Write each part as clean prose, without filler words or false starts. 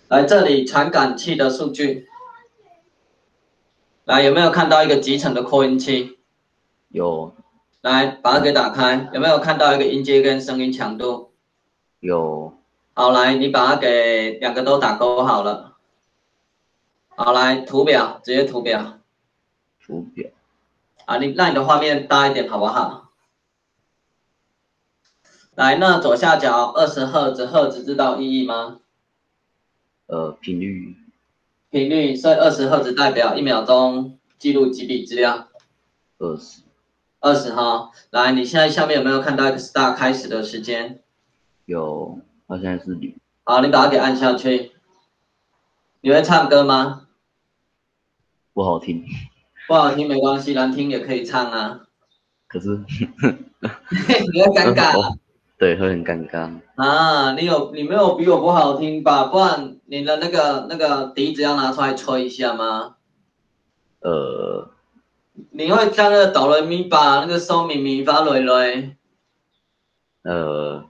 来这里传感器的数据，来有没有看到一个集成的扩音器？ 有来把它给打开，有没有看到一个音阶跟声音强度？ 有好，来你把它给两个都打勾好了。好，来图表，直接图表图表， 啊，你让你的画面大一点好不好？来，那左下角20赫兹，赫兹知道意义吗？ 频率频率，所以20赫兹代表1秒钟记录几笔资料？ 20， 20哈。来，你现在下面有没有看到一个 start 开始的时间？ 有，它现在是0， 好，你把它给按下去。你会唱歌吗？ 不好听， 不好听没关系，难听也可以唱啊。 可是你会尴尬哦，对，会很尴尬。 啊？你没有比我不好听吧？不然你的那个笛子要拿出来吹一下吗？ 呃你会唱那个哆来咪吧，那个嗦咪咪发瑞瑞？ 呃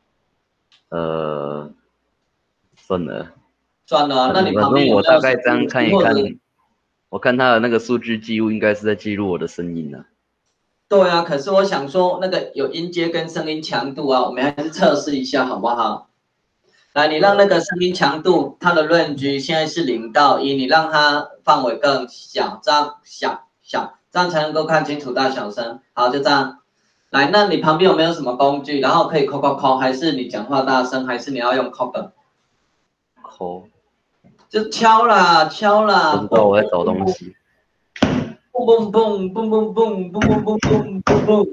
呃，算了， 算了啊，那你反旁边有没正我大有什么乐概这样看器或者？ 一看，我看它的那个数据记录应该是在记录我的声音啊。 对啊，可是我想说那个有音阶跟声音强度啊，我们还是测试一下好不好？来，你让那个声音强度，它的 range 现在是0到1，你让它范围更小，这样小，这样才能够看清楚大小声。好，就这样。来，那你旁边有没有什么工具？然后可以扣扣扣，还是你讲话大声，还是你要用扣的？ 抠， 就敲啦，敲啦， 不知蹦道我在找东西。 蹦蹦蹦蹦蹦蹦蹦蹦蹦蹦蹦蹦。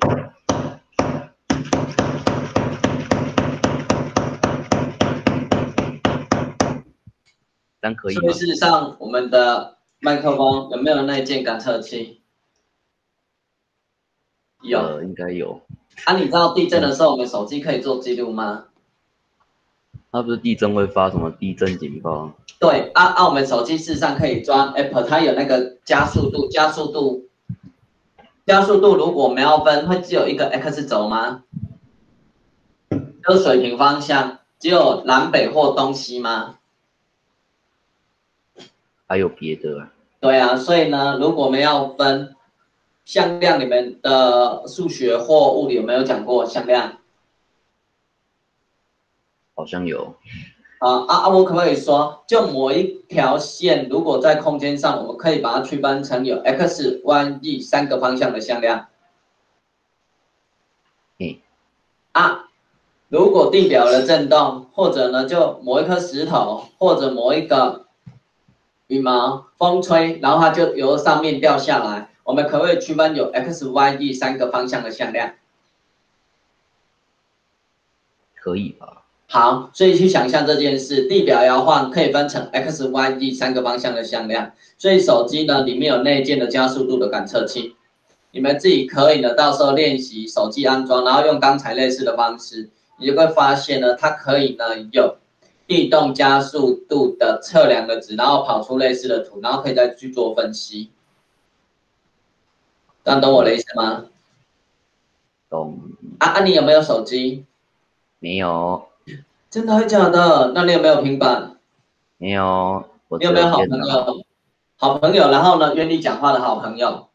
这样可以吗？ 所以事实上，我们的麦克风有没有内建感测器？有。 应该有。 啊，你知道地震的嗯， 时候，我们手机可以做记录吗？ 它不是地震会发什么地震警报？ 对，我们手机事实上可以装 App，它有那个加速度如果我们要分，会只有一个 X 轴吗？就是水平方向，只有南北或东西吗？ 还有别的啊？ 对啊，所以呢，如果我们要分向量，你们的数学或物理有没有讲过向量？ 好像有。 我可不可以说，就某一条线，如果在空间上，我们可以把它区分成有 x、y、z 3个方向的向量嘿， 啊。如果地表的震动，或者呢，就某一颗石头，或者某一个羽毛，风吹，然后它就由上面掉下来，我们可不可以区分有 x、y、z 3个方向的向量？ 可以吧？ 好，所以去想象这件事，地表摇晃可以分成 x、y、z 3个方向的向量，所以手机呢里面有内建的加速度的感测器，你们自己可以呢到时候练习手机安装，然后用刚才类似的方式，你就会发现呢它可以呢有地动加速度的测量的值，然后跑出类似的图，然后可以再去做分析，这样懂我的意思吗？ 懂？ 你有没有手机？ 没有， 真的会假的？那你有没有平板？ 没有，我只有你有没有好电脑。 朋友？好朋友，然后呢，愿意讲话的好朋友。